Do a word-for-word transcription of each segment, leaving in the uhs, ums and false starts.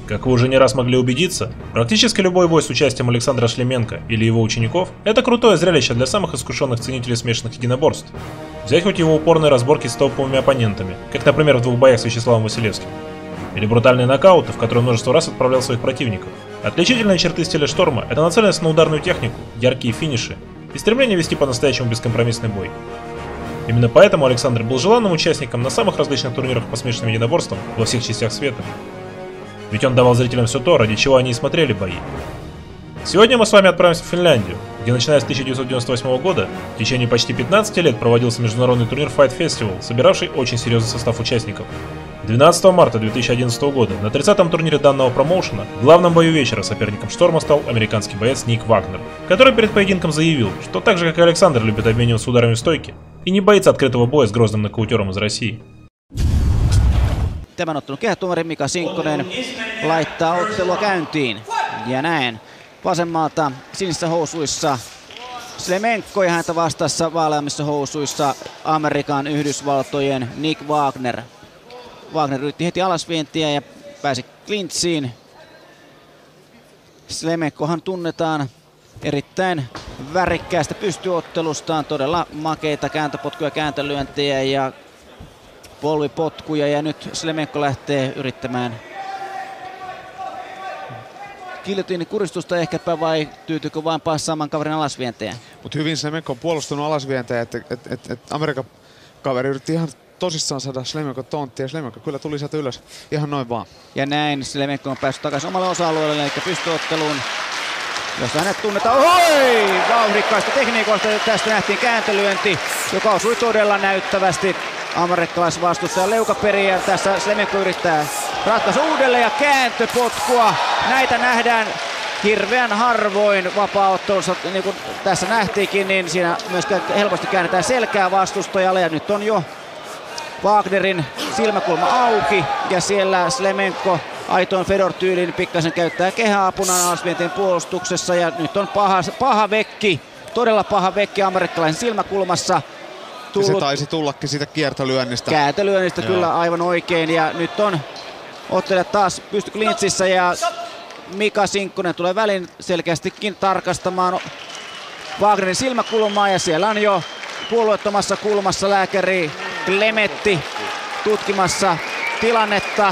Как вы уже не раз могли убедиться, практически любой бой с участием Александра Шлеменко или его учеников – это крутое зрелище для самых искушенных ценителей смешанных единоборств. Взять хоть его упорные разборки с топовыми оппонентами, как, например, в двух боях с Вячеславом Василевским. Или брутальные нокауты, в которые множество раз отправлял своих противников. Отличительные черты стиля Шторма – это нацеленность на ударную технику, яркие финиши и стремление вести по-настоящему бескомпромиссный бой. Именно поэтому Александр был желанным участником на самых различных турнирах по смешанным единоборствам во всех частях света. Ведь он давал зрителям все то, ради чего они и смотрели бои. Сегодня мы с вами отправимся в Финляндию, где начиная с тысяча девятьсот девяносто восьмого года в течение почти пятнадцати лет проводился международный турнир Fight Festival, собиравший очень серьезный состав участников. двенадцатого марта две тысячи одиннадцатого года на тридцатом турнире данного промоушена в главном бою вечера соперником Шторма стал американский боец Ник Вагнер, который перед поединком заявил, что так же как и Александр любит обмениваться ударами в стойке и не боится открытого боя с грозным нокаутером из России. Tämän ottelun kehätuomari Mika Sinkkonen laittaa ottelua käyntiin. Ja näin vasemmalta sinisissä housuissa Šlemenko ja häntä vastassa vaaleammissa housuissa Amerikan Yhdysvaltojen Nick Wagner. Wagner yritti heti alasvientiä ja pääsi klintsiin. Šlemenkohan tunnetaan erittäin värikkäästä pystyottelustaan, todella makeita kääntöpotkuja, kääntölyöntejä ja polvipotkuja, ja nyt Šlemenko lähtee yrittämään giljotiinin kuristusta ehkäpä, vai tyytyykö vain passaamaan kaverin alasvientejä? Mut hyvin Šlemenko on puolustunut alasvientejä, että et, et, et Amerikan kaveri yritti ihan tosissaan saada Šlemenko tonttia, ja Šlemenko kyllä tuli sieltä ylös ihan noin vaan. Ja näin Šlemenko on päässyt takaisin omalle osa-alueelle, eli pystyotteluun, jossa hänet tunnetaan oi, vauhdikkaista tekniikoista. Tästä nähtiin kääntölyönti, joka osui todella näyttävästi amerikkalaisvastustajan leukaperiä. Tässä Šlemenko yrittää ratkaista uudelleen ja kääntöpotkua. Näitä nähdään hirveän harvoin vapaa-ottelussa, niin kuin tässä nähtiinkin, niin siinä myös helposti käännetään selkää vastustajalle, ja nyt on jo Wagnerin silmäkulma auki ja siellä Šlemenko aitoon Fedor-tyylin pikkasen käyttää kehäapuna alasvientien puolustuksessa, ja nyt on paha, paha vekki, todella paha vekki amerikkalaisen silmäkulmassa. Tullut. Se taisi tullakin siitä kiertolyönnistä. Käätölyönnistä kyllä aivan oikein, ja nyt on ottelijat taas pysty klintsissä, ja Mika Sinkkonen tulee välin selkeästikin tarkastamaan Wagnerin silmäkulmaa, ja siellä on jo puolueettomassa kulmassa lääkäri Klemetti tutkimassa tilannetta,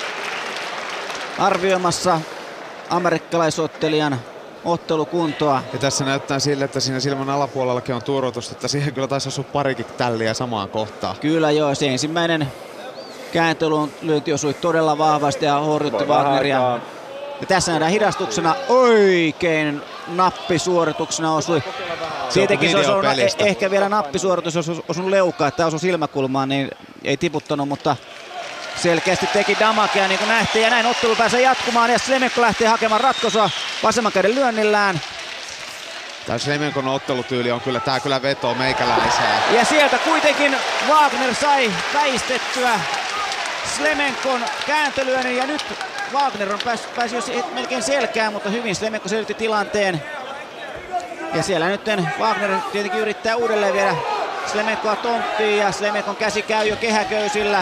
arvioimassa amerikkalaisottelijan ottelukuntoa. Ja tässä näyttää sille, että siinä silmän alapuolellakin on turvotusta, että siihen kyllä taisi osua parikin tälliä samaan kohtaan. Kyllä joo, se ensimmäinen kääntölyönti osui todella vahvasti ja horjutti Wagneria. Ja tässä nähdään hidastuksena oikein nappisuorituksena osui. Tietenkin se olisi ollut eh- ehkä vielä nappisuoritus, jos olisi osunut leukaan, että osui silmäkulmaan, niin ei tiputtanut, mutta selkeästi teki damakea niin kuin nähtiin, ja näin ottelu pääsee jatkumaan, ja Šlemenko lähtee hakemaan ratkaisua vasemman käden lyönnillään. Tämä Šlemenkon ottelutyyli on kyllä, tää kyllä vetoo meikäläiseen. Ja sieltä kuitenkin Wagner sai väistettyä Šlemenkon kääntölyönnin, ja nyt Wagner on päässyt, päässyt jo melkein selkään, mutta hyvin Šlemenko selitti tilanteen. Ja siellä nyt Wagner tietenkin yrittää uudelleen viedä Šlemenkoa tonttiin, ja Šlemenkon käsi käy jo kehäköysillä.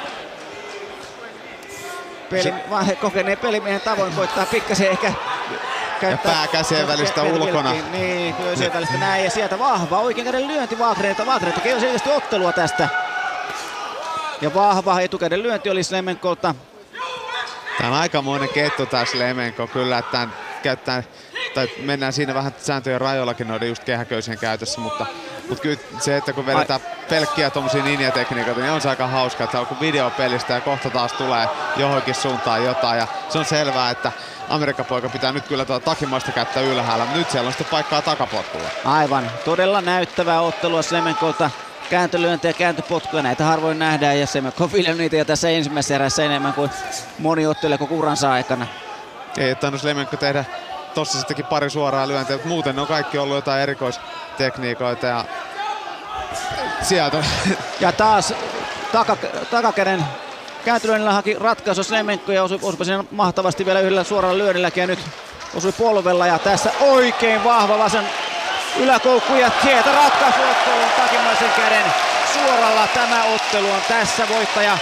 Peli, kokeneen pelimiehen tavoin koittaa pikkasen ehkä käyttää. Ja pää käsien välistä ulkona. Niin, käsien välistä näin, ja sieltä vahva oikein käden lyönti Wagnerilta. Wagner tekee jo selkeästi ottelua tästä. Ja vahva etukäden lyönti oli Šlemenkolta. Tää on aikamoinen kettu tää Šlemenko kyllä, että tämän käyttää, tai mennään siinä vähän sääntöjen rajoillakin noiden just kehäköysien käytössä, mutta, mutta kyllä se, että kun vedetään pelkkiä tommosia ninja-tekniikoita, niin on se aika hauska, että on kuin videopelistä ja kohta taas tulee johonkin suuntaan jotain, ja se on selvää, että Amerikan poika pitää nyt kyllä tuota takimaista käyttää ylhäällä, mutta nyt siellä on sitten paikkaa takapotkulla. Aivan, todella näyttävää ottelua Šlemenkolta. Kääntölyöntiä ja kääntöpotkuja, näitä harvoin nähdään, ja Šlemenko on viljannut niitä jo tässä ensimmäisessä erässä enemmän kuin moni ottelija koko uransa aikana. Ei tainnut Šlemenko tehdä, tossa se teki pari suoraa lyöntiä, mutta muuten ne on kaikki ollut jotain erikoistekniikoita, ja sieltä. Ja taas taka, takakäden kääntölyönnillä haki ratkaisu Šlemenko, ja osui, osui siinä mahtavasti vielä yhdellä suoralla lyönnilläkin, ja nyt osui polvella, ja tässä oikein vahva vasen yläkoukku, ja sieltä ratkaisuottelun takimaisen käden suoralla. Tämä ottelu on tässä voittaja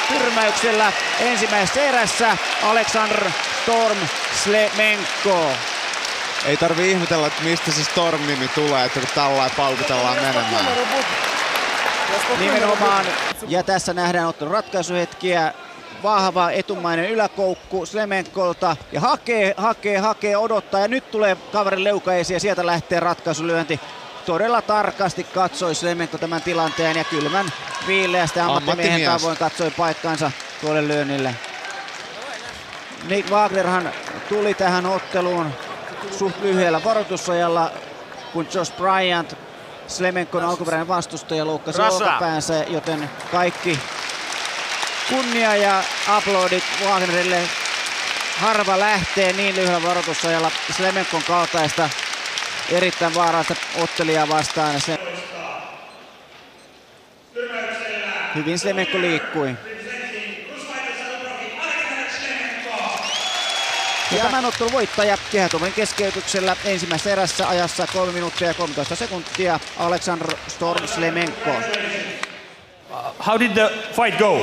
tyrmäyksellä ensimmäisessä erässä Aleksandr Storm Slemenko. Ei tarvi ihmetellä, että mistä se Storm-nimi tulee, että kun tällä paukutellaan menemään. Nimenomaan. Ja tässä nähdään ottelun ratkaisuhetkiä. Vahva etumainen yläkoukku Slemenkolta ja hakee, hakee, hakee, odottaa ja nyt tulee kaverin leuka esiin ja sieltä lähtee ratkaisulyönti. Todella tarkasti katsoi Slemenko tämän tilanteen ja kylmän viileästi ammattimiehen tavoin katsoi paikkansa tuolle lyönnille. Nick Wagnerhan tuli tähän otteluun suht lyhyellä varoitusajalla, kun Josh Bryant, Slemenkon alkuperäinen vastustaja, loukkasi olkapäänsä, joten kaikki kunnia ja aplodit Wagnerille. Harva lähtee niin lyhyellä varoitusajalla Slemenkon kaltaista erittäin vaarallista ottelijaa vastaan. Se hyvin Slemenko liikkui. Ja tämän ottelun voittaja kehätuomarin keskeytyksellä ensimmäisessä erässä ajassa kolme minuuttia ja kolmetoista sekuntia Aleksandr Storm Slemenko. How did the fight go?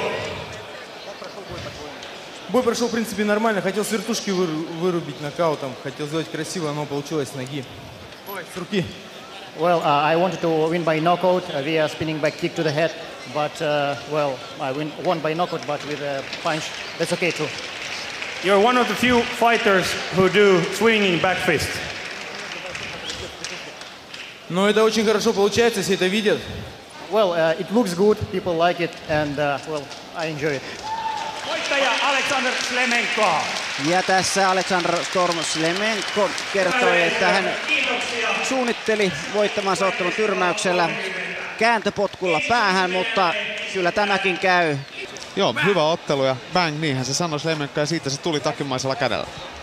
Бой прошел, в принципе, нормально. Хотел с вертушки вырубить нокаутом. Хотел сделать красиво, но получилось с ноги. Ой, с руки. Well, uh, I wanted to win by knockout uh, via spinning back kick to the head, but uh, well, I win, won by knockout, but with a punch. That's okay too. You're one of the few fighters who do swinging back fist. Но это очень хорошо получается, все это видят. Well, uh, it looks good, people like it, and uh, well, I enjoy it. Voittaja Aleksandr Slemenko. Ja tässä Aleksandr Storm Slemenko kertoi, että hän suunnitteli voittamansa ottelun tyrmäyksellä kääntöpotkulla päähän, mutta kyllä tämäkin käy. Joo, hyvä ottelu ja bang, niinhän se sanoi Slemenko ja siitä se tuli takkimaisella kädellä.